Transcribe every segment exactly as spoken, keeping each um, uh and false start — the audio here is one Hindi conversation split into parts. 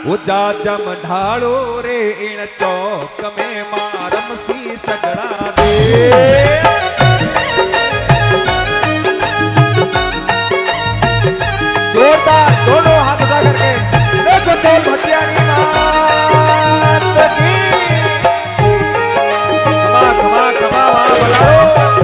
उजा जम ढालो रे इन चौक में मारम सी सगड़ा दे। जोरदार दोनों हाथ उठा करके देखो सोल भटियानी मात की। कमा कमा कमा वहां बुलाओ।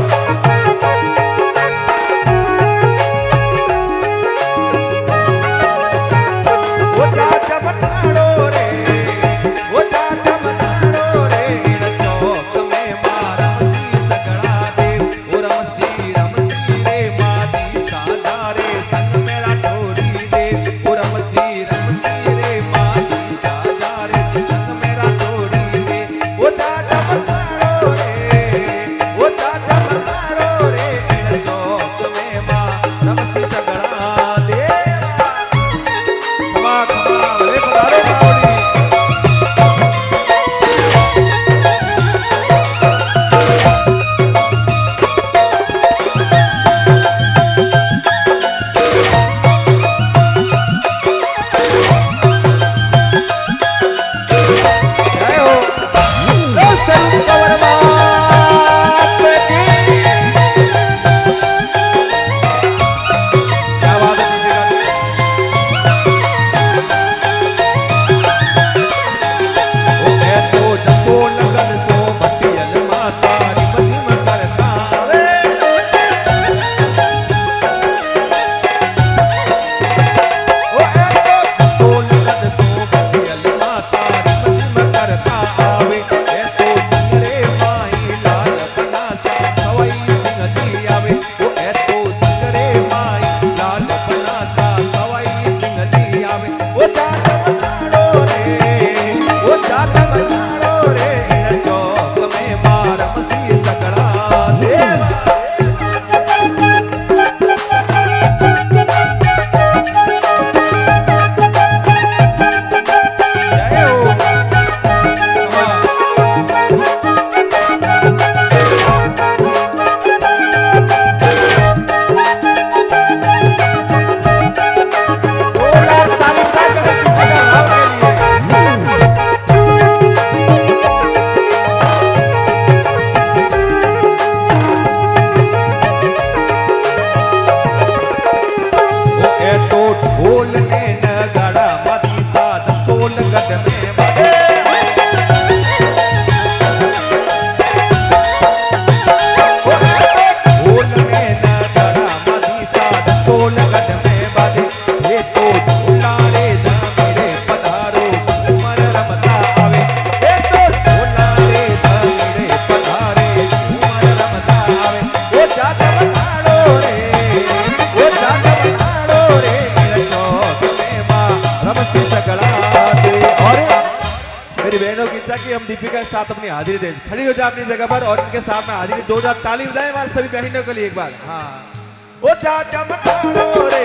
हम दीपिका के साथ अपनी हाजिरी दें। खड़ी हो जाए अपनी जगह पर और इनके साथ में हाजिरी दो हजार ताली बजाएं हमारे सभी बहनों के लिए एक बार। हाँ ओ चाचा मतारो रे,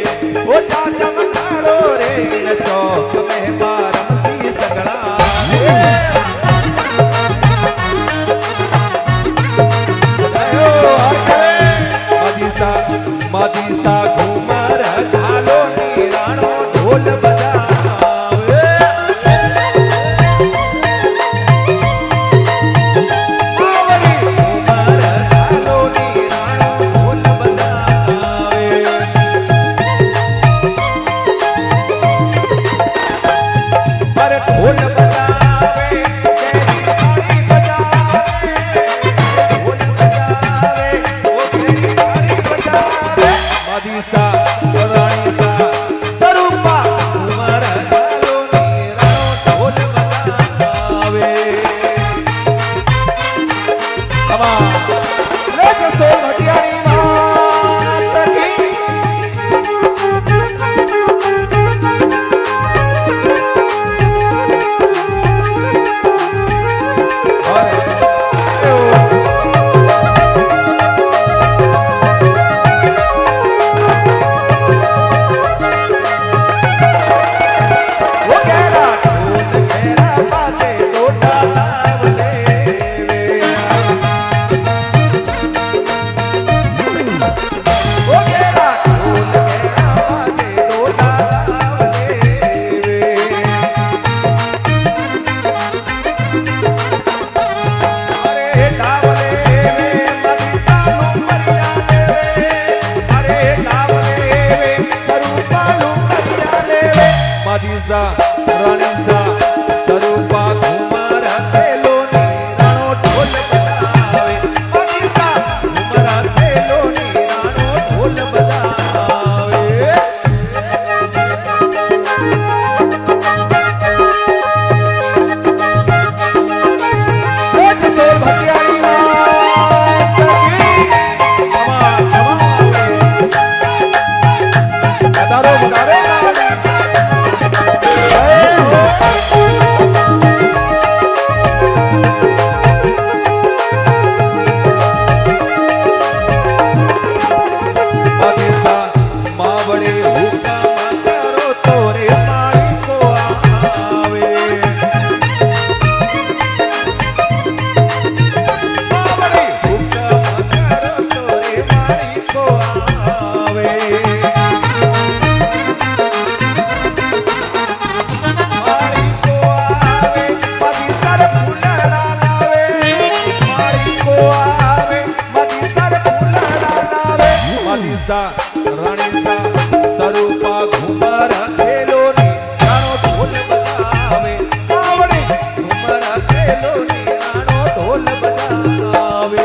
ओ चाचा मतारो रे, चौक में मारम सी सगड़ा मदीसा मदीसा घूमर घालो नीराणो ढोल बजा मदीसा रानीसा स्वरूपा घुमर खेलो नी राणो ढोल बजावे मदीसा घुमर खेलो नी राणो ढोल बजावे एक सोल भटियारी मात की कमा कमावे बदारो बदारो मदीसा माँ बड़े हुक्म करो तोरे माई को आवे माँ बड़े हुक्म करो तोरे माई को आवे माई को आवे मदीसा रे फूलड़ा लावे माई को आवे मदीसा रे फूलड़ा लावे मदीसा रानीसा स्वरूपा घुमर खेलो नी राणो ढोल बजावे आवड़े घुमर खेलो नी राणो ढोल बजावे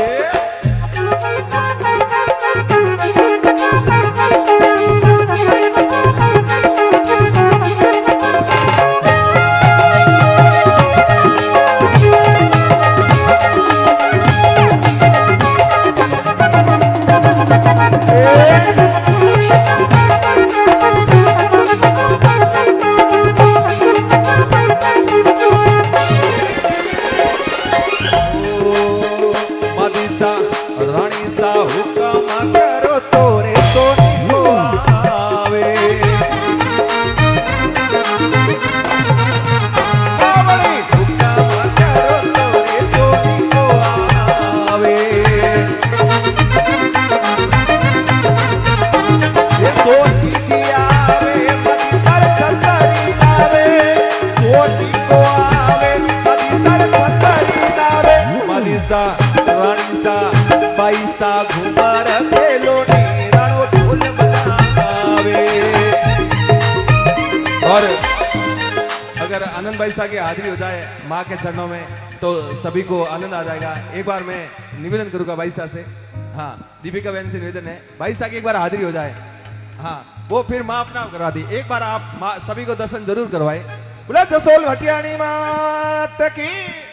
मदीसा रानीसा हुक्म करो तोरे सोनी को आवे आवड़े हुक्म करो तोरे सोनी को आवे ये सोनी की आवे मदीसा छतरी लावे सोनी को आवे मदीसा छतरी लावे मदीसा रानीसा पैसा घुमर खेलो नी राणो ढोल बजावे और अगर आनंद भाई साहब की हाजिरी हो जाए माँ के चरणों में तो सभी को आनंद आ जाएगा। एक बार मैं निवेदन करूंगा भाई साहब से, हाँ दीपिका बहन से निवेदन है भाई साहब की एक बार हाजिरी हो जाए, हाँ वो फिर माँ अपना करवा दी, एक बार आप माँ सभी को दर्शन जरूर करवाए। बोला जसोल भटियाणी मात की।